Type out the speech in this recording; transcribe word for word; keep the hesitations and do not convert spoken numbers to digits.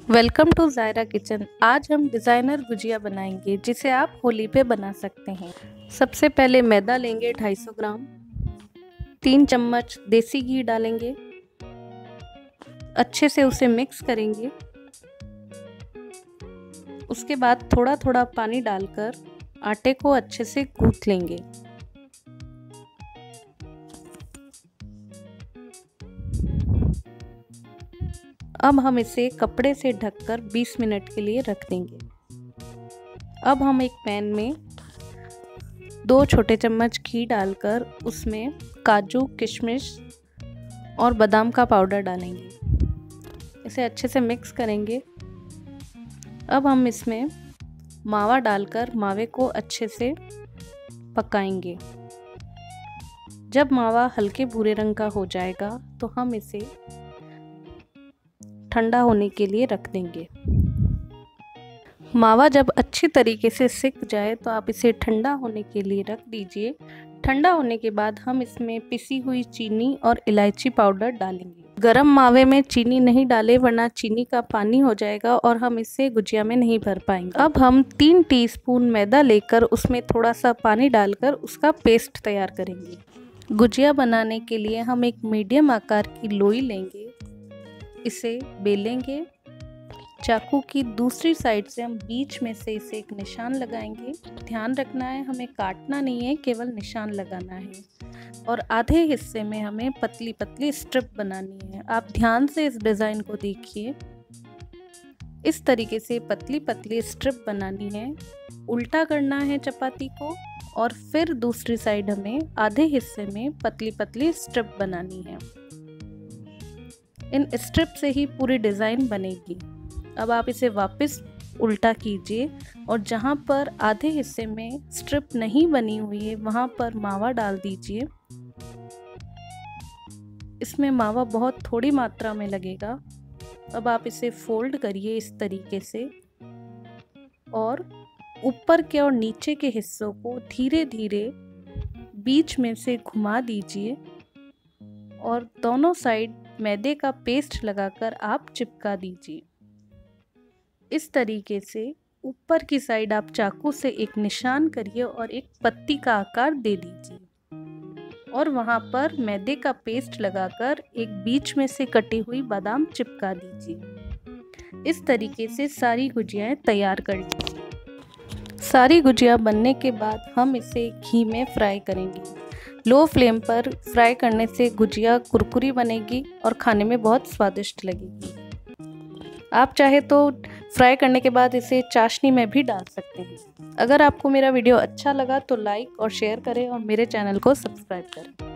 Welcome to Zaira kitchen. आज हम designer gujiya बनाएंगे जिसे आप होली पे बना सकते हैं। सबसे पहले मैदा लेंगे दो सौ पचास ग्राम, तीन चम्मच देसी घी डालेंगे, अच्छे से उसे मिक्स करेंगे। उसके बाद थोड़ा थोड़ा पानी डालकर आटे को अच्छे से गूंथ लेंगे। अब हम इसे कपड़े से ढककर बीस मिनट के लिए रख देंगे। अब हम एक पैन में दो छोटे चम्मच घी डालकर उसमें काजू, किशमिश और बादाम का पाउडर डालेंगे। इसे अच्छे से मिक्स करेंगे। अब हम इसमें मावा डालकर मावे को अच्छे से पकाएंगे। जब मावा हल्के भूरे रंग का हो जाएगा तो हम इसे ठंडा होने के लिए रख देंगे। मावा जब अच्छी तरीके से सिक जाए तो आप इसे ठंडा होने के लिए रख दीजिए। ठंडा होने के बाद हम इसमें पिसी हुई चीनी और इलायची पाउडर डालेंगे। गरम मावे में चीनी नहीं डालें वरना चीनी का पानी हो जाएगा और हम इसे गुजिया में नहीं भर पाएंगे। अब हम तीन टीस्पून मैदा लेकर उसमें थोड़ा सा पानी डालकर उसका पेस्ट तैयार करेंगे। गुजिया बनाने के लिए हम एक मीडियम आकार की लोई लेंगे, इसे बेलेंगे। चाकू की दूसरी साइड से हम बीच में से इसे एक निशान लगाएंगे। ध्यान रखना है हमें काटना नहीं है, केवल निशान लगाना है। और आधे हिस्से में हमें पतली पतली स्ट्रिप बनानी है। आप ध्यान से इस डिज़ाइन को देखिए। इस तरीके से पतली पतली स्ट्रिप बनानी है। उल्टा करना है चपाती को और फिर दूसरी साइड हमें आधे हिस्से में पतली पतली स्ट्रिप बनानी है। इन स्ट्रिप से ही पूरी डिज़ाइन बनेगी। अब आप इसे वापस उल्टा कीजिए और जहाँ पर आधे हिस्से में स्ट्रिप नहीं बनी हुई है वहाँ पर मावा डाल दीजिए। इसमें मावा बहुत थोड़ी मात्रा में लगेगा। अब आप इसे फोल्ड करिए इस तरीके से और ऊपर के और नीचे के हिस्सों को धीरे धीरे बीच में से घुमा दीजिए और दोनों साइड मैदे का पेस्ट लगाकर आप चिपका दीजिए। इस तरीके से ऊपर की साइड आप चाकू से एक निशान करिए और एक पत्ती का आकार दे दीजिए और वहाँ पर मैदे का पेस्ट लगाकर एक बीच में से कटी हुई बादाम चिपका दीजिए। इस तरीके से सारी गुजियाएं तैयार कर लीजिए। सारी गुजिया बनने के बाद हम इसे घी में फ्राई करेंगे। लो फ्लेम पर फ्राई करने से गुजिया कुरकुरी बनेगी और खाने में बहुत स्वादिष्ट लगेगी। आप चाहे तो फ्राई करने के बाद इसे चाशनी में भी डाल सकते हैं। अगर आपको मेरा वीडियो अच्छा लगा तो लाइक और शेयर करें और मेरे चैनल को सब्सक्राइब करें।